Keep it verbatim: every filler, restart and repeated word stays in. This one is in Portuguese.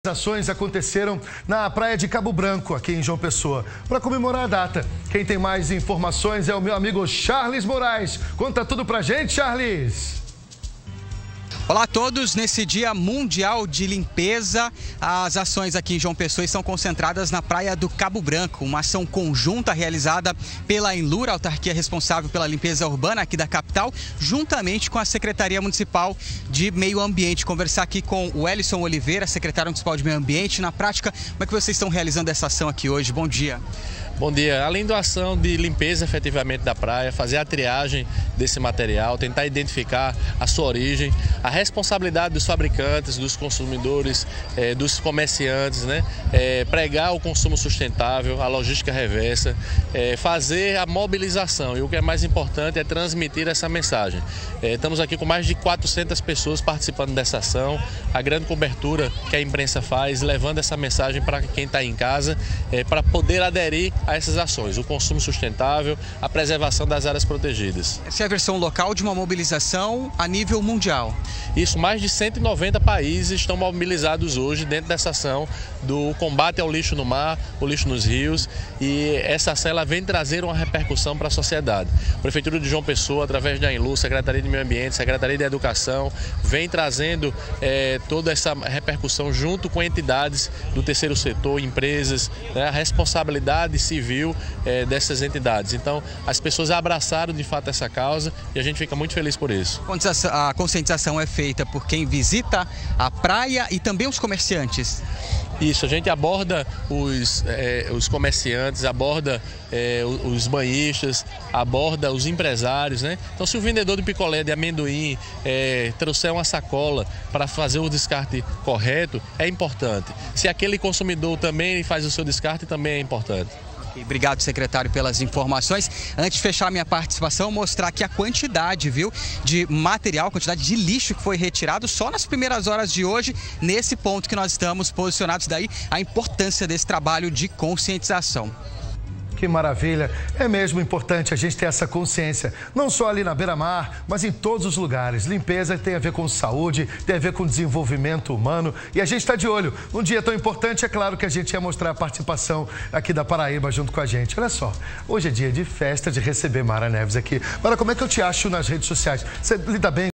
As ações aconteceram na praia de Cabo Branco, aqui em João Pessoa. Para comemorar a data, quem tem mais informações é o meu amigo Charles Moraes. Conta tudo pra gente, Charles! Olá a todos, nesse Dia Mundial de Limpeza, as ações aqui em João Pessoa estão concentradas na praia do Cabo Branco, uma ação conjunta realizada pela Enlur, a autarquia responsável pela limpeza urbana aqui da capital, juntamente com a Secretaria Municipal de Meio Ambiente. Conversar aqui com o Ellison Oliveira, secretário municipal de Meio Ambiente. Na prática, como é que vocês estão realizando essa ação aqui hoje? Bom dia. Bom dia. Além da ação de limpeza efetivamente da praia, fazer a triagem desse material, tentar identificar a sua origem, a responsabilidade dos fabricantes, dos consumidores, eh, dos comerciantes, né? Eh, pregar o consumo sustentável, a logística reversa, eh, fazer a mobilização e o que é mais importante é transmitir essa mensagem. Eh, estamos aqui com mais de quatrocentas pessoas participando dessa ação, a grande cobertura que a imprensa faz, levando essa mensagem para quem está em casa, eh, para poder aderir a essas ações, o consumo sustentável, a preservação das áreas protegidas. Essa é a versão local de uma mobilização a nível mundial. Isso, mais de cento e noventa países estão mobilizados hoje dentro dessa ação do combate ao lixo no mar, o lixo nos rios, e essa ação ela vem trazer uma repercussão para a sociedade. A Prefeitura de João Pessoa, através da Enlur, Secretaria de Meio Ambiente, Secretaria de Educação, vem trazendo eh, toda essa repercussão junto com entidades do terceiro setor, empresas, né, a responsabilidade civil eh, dessas entidades. Então, as pessoas abraçaram de fato essa causa e a gente fica muito feliz por isso. A conscientização é feita por quem visita a praia e também os comerciantes? Isso, a gente aborda os, eh, os comerciantes, aborda eh, os banhistas, aborda os empresários, né? Então, se o vendedor de picolé de amendoim eh, trouxer uma sacola para fazer o descarte correto, é importante. Se aquele consumidor também faz o seu descarte, também é importante. Obrigado, secretário, pelas informações. Antes de fechar minha participação, mostrar aqui a quantidade, viu, de material, a quantidade de lixo que foi retirado só nas primeiras horas de hoje, nesse ponto que nós estamos posicionados. Daí a importância desse trabalho de conscientização. Que maravilha! É mesmo importante a gente ter essa consciência, não só ali na beira-mar, mas em todos os lugares. Limpeza tem a ver com saúde, tem a ver com desenvolvimento humano e a gente está de olho. Num dia tão importante, é claro que a gente ia mostrar a participação aqui da Paraíba junto com a gente. Olha só, hoje é dia de festa, de receber Mara Neves aqui. Mara, como é que eu te acho nas redes sociais? Você lida bem